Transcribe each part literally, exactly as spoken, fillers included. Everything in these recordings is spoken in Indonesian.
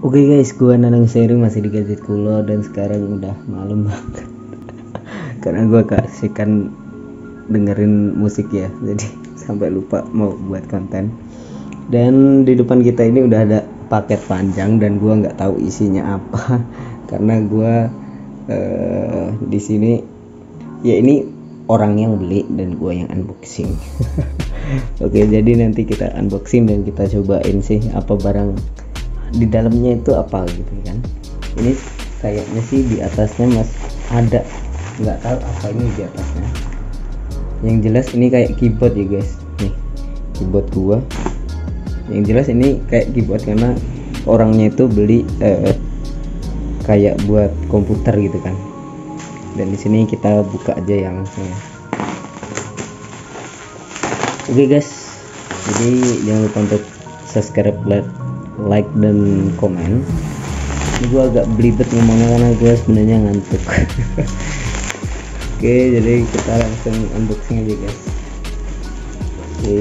Oke guys, gua Nanang Seri masih di Gadget Kulo dan sekarang udah malam banget. Karena gua kasihkan dengerin musik ya, jadi sampai lupa mau buat konten. Dan di depan kita ini udah ada paket panjang dan gua nggak tahu isinya apa karena gua eh, di sini ya ini orang yang beli dan gua yang unboxing. Oke, jadi nanti kita unboxing dan kita cobain sih apa barang di dalamnya itu apa gitu kan. Ini kayaknya sih di atasnya mas ada, nggak tahu apa ini di atasnya. Yang jelas ini kayak keyboard ya guys, nih keyboard gua. Yang jelas ini kayak keyboard karena orangnya itu beli eh, kayak buat komputer gitu kan. Dan di sini kita buka aja yang ya. Oke guys, jadi jangan lupa untuk subscribe, like dan komen. Ini gue agak belibet ngomongnya karena gue sebenarnya ngantuk. Oke, jadi kita langsung unboxing aja guys. Oke,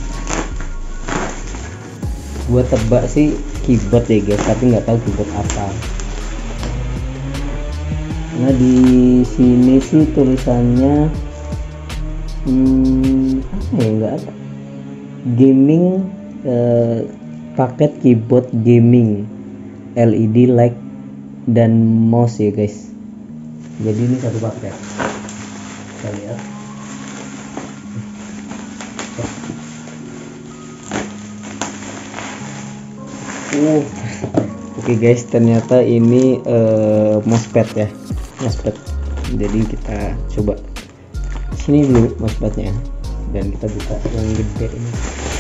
gue tebak sih keyboard ya guys, tapi nggak tahu keyboard apa. Nah di sini sih tulisannya hmm, apa ya, nggak ada gaming eh, paket keyboard gaming L E D light dan mouse ya guys. Jadi ini satu paket, kita lihat. Uh, oke okay guys, ternyata ini uh, mousepad ya, mousepad. Jadi kita coba sini dulu mousepadnya dan kita buka yang gede ini.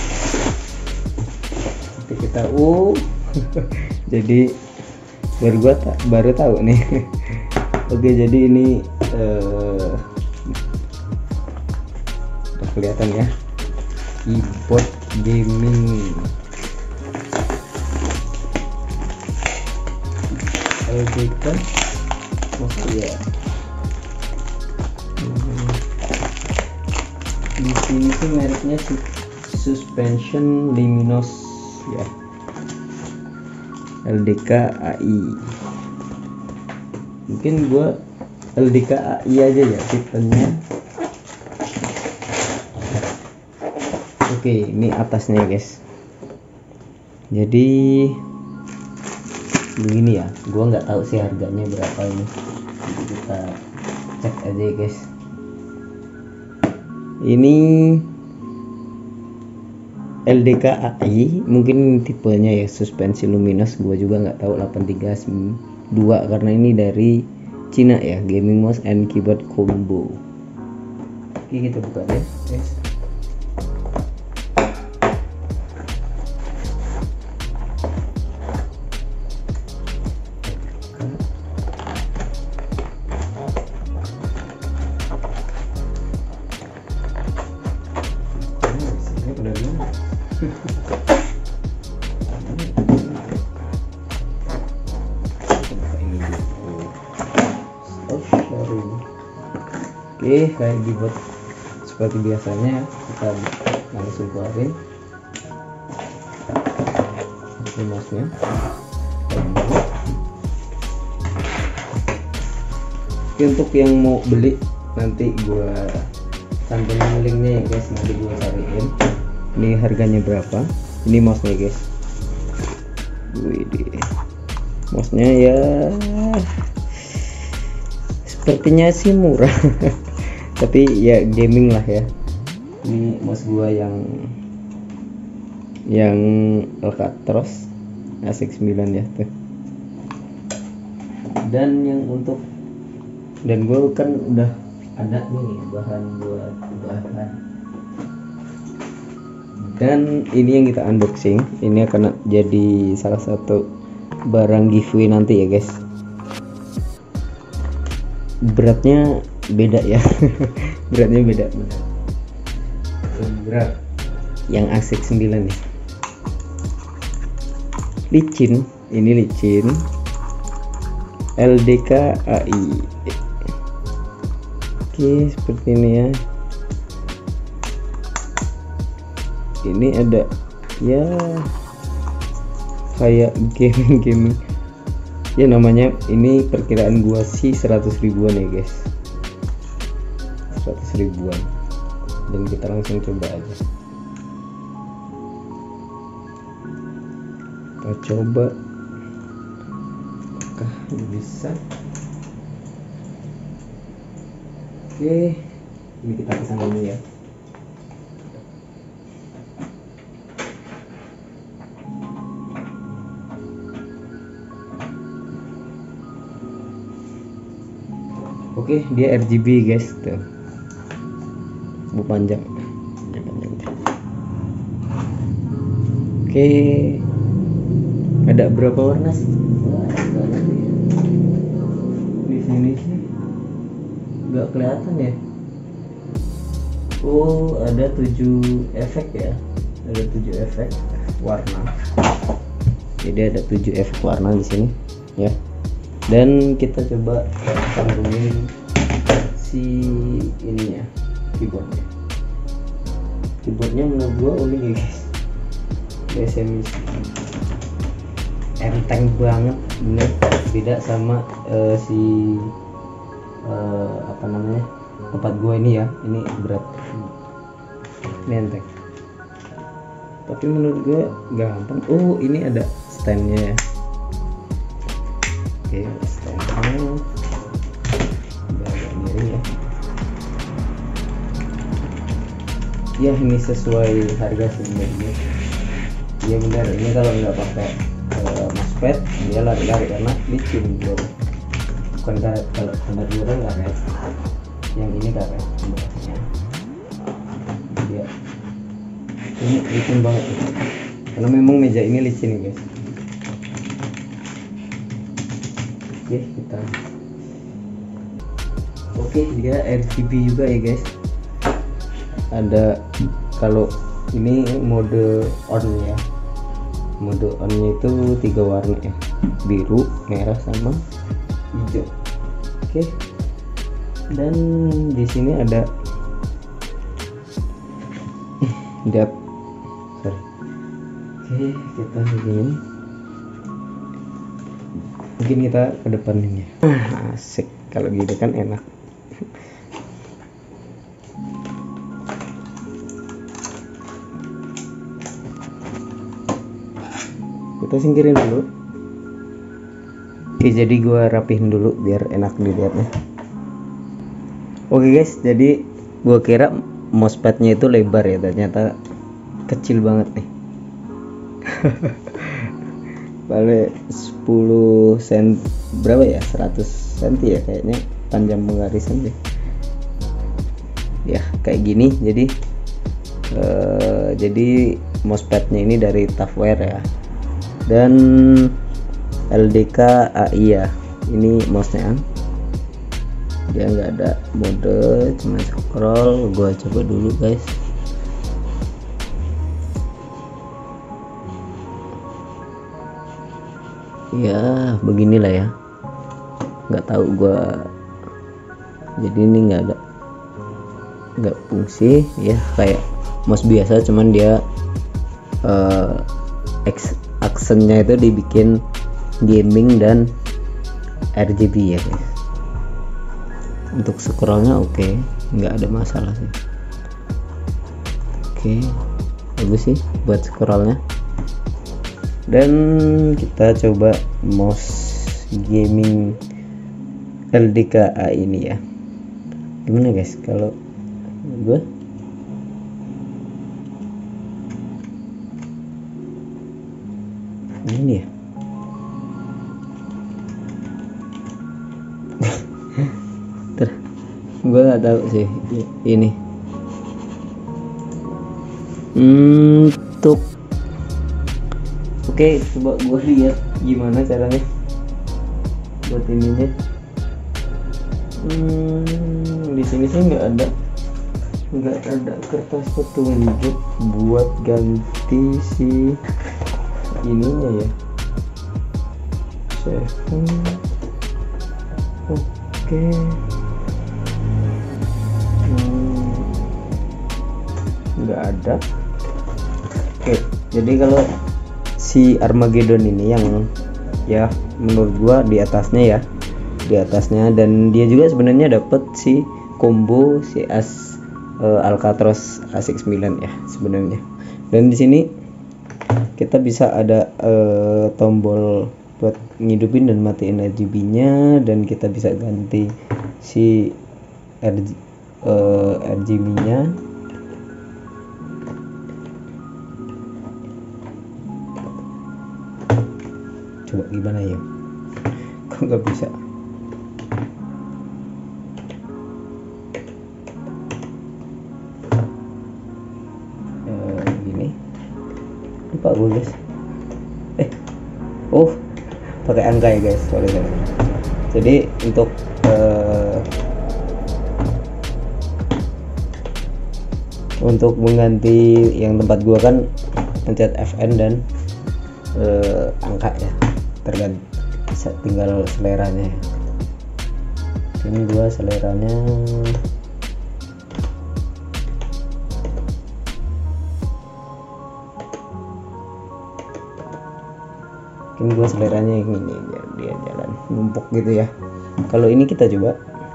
Kita uh jadi baru gua tak baru tahu nih. Oke, jadi ini uh, udah kelihatan ya, keyboard gaming L D K masih ya. Hmm. Di sini sih mereknya suspension luminous ya, L D K A I. Mungkin gua L D K A I aja ya tipenya. Oke, ini atasnya guys. Jadi begini ya, gua nggak tahu sih harganya berapa ini. Jadi kita cek aja ya guys. Ini L D K A I, mungkin tipenya ya suspensi luminous, gua juga nggak tahu. Delapan tiga dua karena ini dari Cina ya, gaming mouse and keyboard combo. Oke, kita buka deh guys. Oke, kayak dibuat seperti biasanya, kita langsung keluarin ini mouse-nya. Oke, untuk yang mau beli nanti gua cantumin linknya ya guys, nanti gua cariin ini harganya berapa. Ini mouse-nya guys. Widih, mouse-nya ya sepertinya sih murah. Tapi ya gaming lah ya. Ini mouse gua yang yang Alcatraz A six sembilan ya tuh. Dan yang untuk dan gua kan udah ada nih bahan buat bahan. Dan ini yang kita unboxing, ini akan jadi salah satu barang giveaway nanti ya guys. Beratnya beda ya. Beratnya beda berat. Berat yang A six sembilan nih. Licin, ini licin. L D K A I. Oke, seperti ini ya. Ini ada ya kayak gaming-gaming ya, namanya ini perkiraan gua sih seratus ribuan ya guys, seratus ribuan, dan kita langsung coba aja. Kita coba apakah bisa. Oke, ini kita pasang dulu ya. Oke, dia R G B guys, tuh bu panjang. Oke, ada berapa warna sih? Di sini sih nggak kelihatan ya. Oh, ada tujuh efek ya, ada tujuh efek warna. Jadi ada tujuh efek warna di sini ya. Dan kita coba sambungin si ininya, keyboardnya. Keyboardnya menurut gua unik ya guys, B S M enteng banget, bener, beda sama uh, si uh, apa namanya tempat gua ini ya. Ini berat, ini enteng, tapi menurut gua gampang. Oh, ini ada standnya ya. Oke, standnya agak miring ya. Ya, ini sesuai harga sebenarnya. Iya benar, ini kalau nggak pakai uh, mousepad dia lari-lari karena licin bro. Bukan karet, kalau tempat gue kan karet, yang ini karet sebenarnya. Ya, ini licin banget ya. Karena memang meja ini licin ya guys. Oke, kita oke, dia R G B juga ya guys. Ada, kalau ini mode on ya, mode onnya itu tiga warna ya, biru, merah, sama hijau. Oke, dan di sini ada dap sorry. Oke, kita begini, mungkin kita ke depan ini. Asik, kalau gitu kan enak. Kita singkirin dulu. Oke, jadi gua rapihin dulu biar enak dilihatnya. Oke guys, jadi gua kira mousepadnya itu lebar ya, ternyata kecil banget nih. Paling sepuluh senti, berapa ya, seratus senti ya kayaknya panjang penggarisan deh ya, kayak gini. Jadi uh, jadi mousepadnya ini dari Tafware ya, dan L D K A I ya. Ini mouse-nya, dia nggak ada mode, cuma scroll. Gua coba dulu guys. Ya beginilah ya, nggak tahu gua. Jadi ini nggak ada, nggak fungsi ya, kayak mouse biasa, cuman dia uh, aksennya itu dibikin gaming dan R G B ya guys. Untuk scrollnya oke, okay, nggak ada masalah sih. Oke, okay, bagus sih buat scrollnya. Dan kita coba mouse gaming L D K A ini ya. Gimana guys kalau gue? Ini ya. Ter, gue nggak tahu sih ini. Untuk oke, coba gue lihat gimana caranya buat ininya. Hmm, di sini sih nggak ada, nggak ada kertas petunjuk buat ganti si ininya ya. Seven, oke. Hmm, nggak ada. Oke, jadi kalau si Armageddon ini yang ya menurut gua di atasnya ya di atasnya dan dia juga sebenarnya dapat si combo si As uh, Alcatraz A X sembilan ya sebenarnya. Dan di sini kita bisa ada uh, tombol buat ngidupin dan matiin R G B-nya, dan kita bisa ganti si R G, uh, R G B-nya. Coba gimana ya? Kok nggak bisa? Uh, gini. Lupa gue guys. Eh, oh. Pakai angka ya guys, sorry, sorry. Jadi untuk uh, untuk mengganti yang tempat gua kan pencet F N dan uh, angka ya, tergantung tinggal seleranya. Ini gua seleranya mungkin gua seleranya yang ini biar dia jalan numpuk gitu ya. Kalau ini kita coba,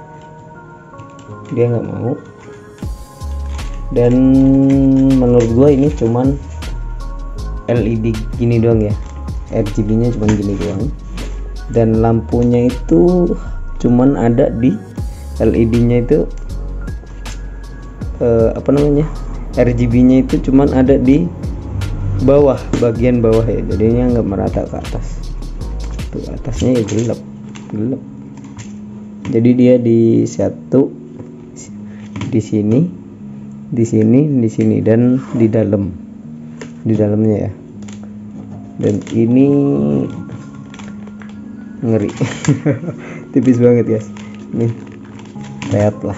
dia nggak mau, dan menurut gua ini cuman L E D gini doang ya, R G B-nya cuman gini doang, dan lampunya itu cuman ada di L E D-nya itu eh, apa namanya R G B-nya itu cuman ada di bawah, bagian bawah ya, jadinya nggak merata ke atas. Tuh atasnya ya gelap gelap, jadi dia di satu di sini di sini di sini dan di dalam di dalamnya ya. Dan ini ngeri tipis banget guys, nih lihat lah.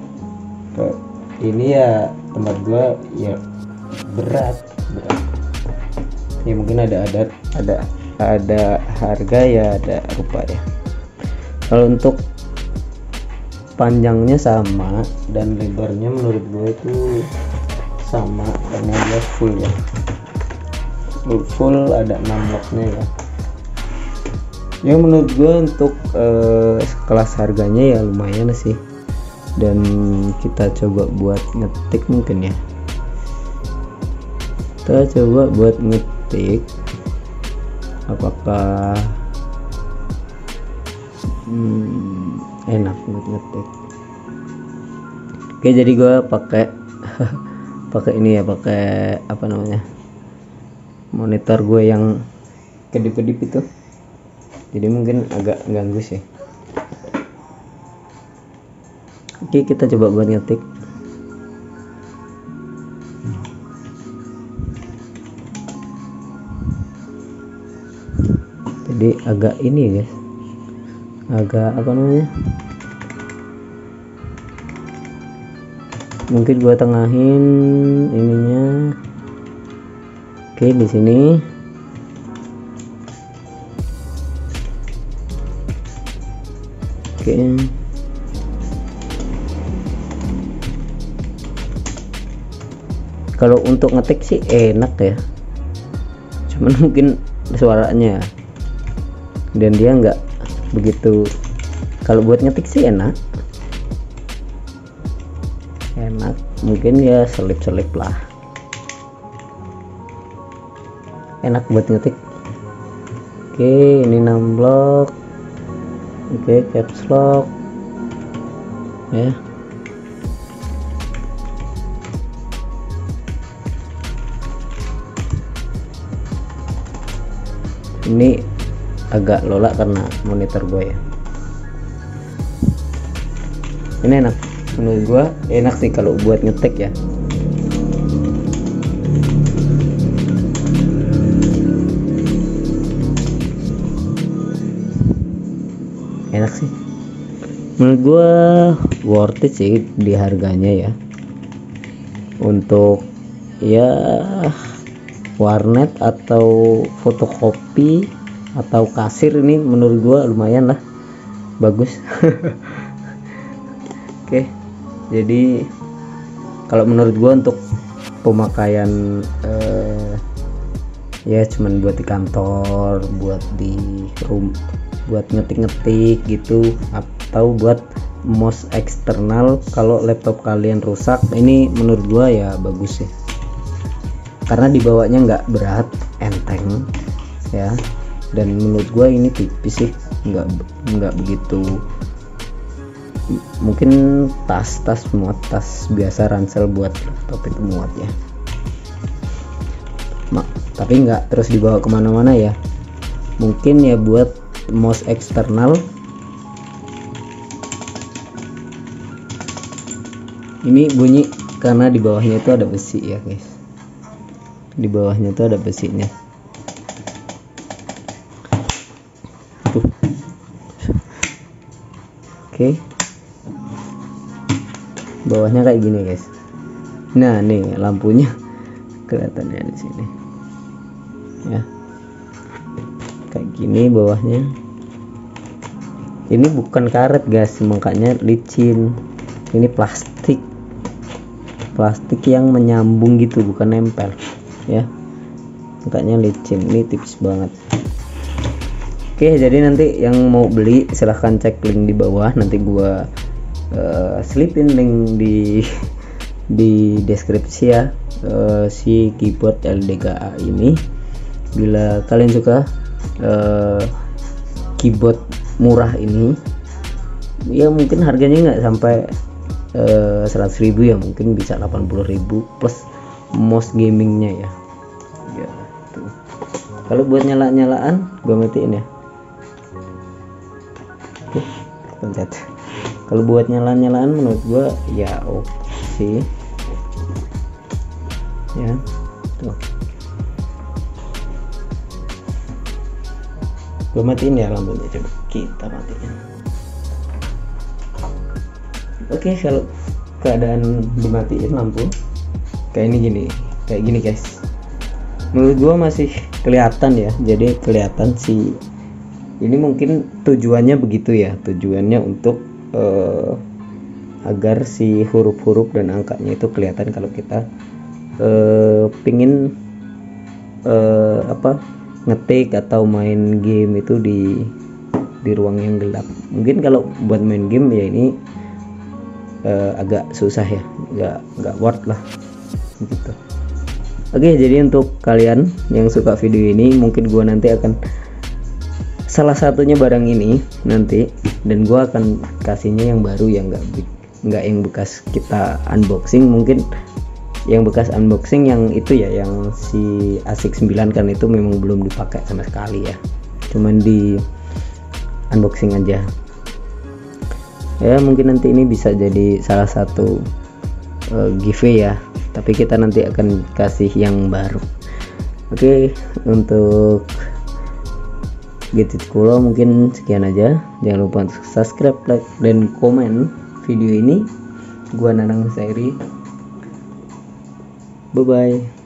Ini ya tempat gua ya berat berat ya, mungkin ada ada ada ada harga ya, ada rupa ya. Kalau untuk panjangnya sama dan lebarnya menurut gue itu sama, karena dia full ya, full, full ada enam locknya ya. Ya menurut gue untuk eh, kelas harganya ya lumayan sih, dan kita coba buat ngetik mungkin ya, kita coba buat ngetik apakah hmm, enak buat ngetik. Oke, jadi gue pakai pakai ini ya, pakai apa namanya monitor gue yang kedip-kedip itu, jadi mungkin agak ganggu sih. Oke, kita coba buat ngetik. Jadi agak ini guys, agak apa namanya, mungkin gua tengahin ininya. Oke, di sini oke, kalau untuk ngetik sih enak ya, cuman mungkin suaranya dan dia nggak begitu. Kalau buat ngetik sih enak enak mungkin ya, selip-selip lah, enak buat ngetik. Oke, ini enam blok. Oke, caps lock ya. Ini agak lola karena monitor gue ya. Ini enak menurut gue, enak sih kalau buat ngetik ya. Enak sih menurut gue, worth it sih di harganya ya. Untuk ya warnet atau fotokopi atau kasir, ini menurut gua lumayan lah, bagus. Oke, jadi kalau menurut gua untuk pemakaian eh, ya cuman buat di kantor, buat di room, buat ngetik-ngetik gitu, atau buat mouse eksternal. Kalau laptop kalian rusak, ini menurut gua ya bagus ya, karena dibawanya nggak berat, enteng ya, dan menurut gua ini tipis sih, nggak nggak begitu, mungkin tas-tas muat, tas biasa ransel buat laptop itu muat ya. Ma, tapi nggak terus dibawa kemana-mana ya, mungkin ya buat mouse eksternal. Ini bunyi karena di bawahnya itu ada besi ya guys, di bawahnya itu ada besinya. Tuh. Oke, bawahnya kayak gini guys. Nah nih lampunya kelihatannya di sini ya, kayak gini bawahnya. Ini bukan karet guys, makanya licin. Ini plastik, plastik yang menyambung gitu, bukan nempel ya, makanya licin. Ini tipis banget. Oke, jadi nanti yang mau beli silahkan cek link di bawah, nanti gua uh, selipin link di di deskripsi ya, uh, si keyboard L D K A ini. Bila kalian suka uh, keyboard murah ini ya, mungkin harganya nggak sampai uh, seratus ribu ya, mungkin bisa delapan puluh ribu plus mouse gamingnya ya. Ya tuh. Kalau buat nyala-nyalaan gua matiin ya. Oke, pencet. Kalau buat nyala-nyalaan menurut gua ya oke sih ya. Tuh, gua matiin ya lampunya, coba kita matiin. Oke, kalau keadaan dimatiin lampu kayak ini gini, kayak gini guys, menurut gua masih kelihatan ya. Jadi kelihatan sih, ini mungkin tujuannya begitu ya, tujuannya untuk uh, agar si huruf-huruf dan angkanya itu kelihatan kalau kita uh, pingin uh, apa ngetik atau main game itu di di ruang yang gelap. Mungkin kalau buat main game ya ini uh, agak susah ya, nggak nggak worth lah gitu. Oke, jadi untuk kalian yang suka video ini, mungkin gua nanti akan salah satunya barang ini nanti, dan gua akan kasihnya yang baru yang nggak nggak yang bekas kita unboxing. Mungkin yang bekas unboxing yang itu ya, yang si ASIC sembilan kan itu memang belum dipakai sama sekali ya, cuman di unboxing aja ya. Mungkin nanti ini bisa jadi salah satu uh, giveaway ya, tapi kita nanti akan kasih yang baru. Oke, untuk Gadget Kulo mungkin sekian aja. Jangan lupa untuk subscribe, like, dan komen video ini. Gua Nanang Sairi, bye bye.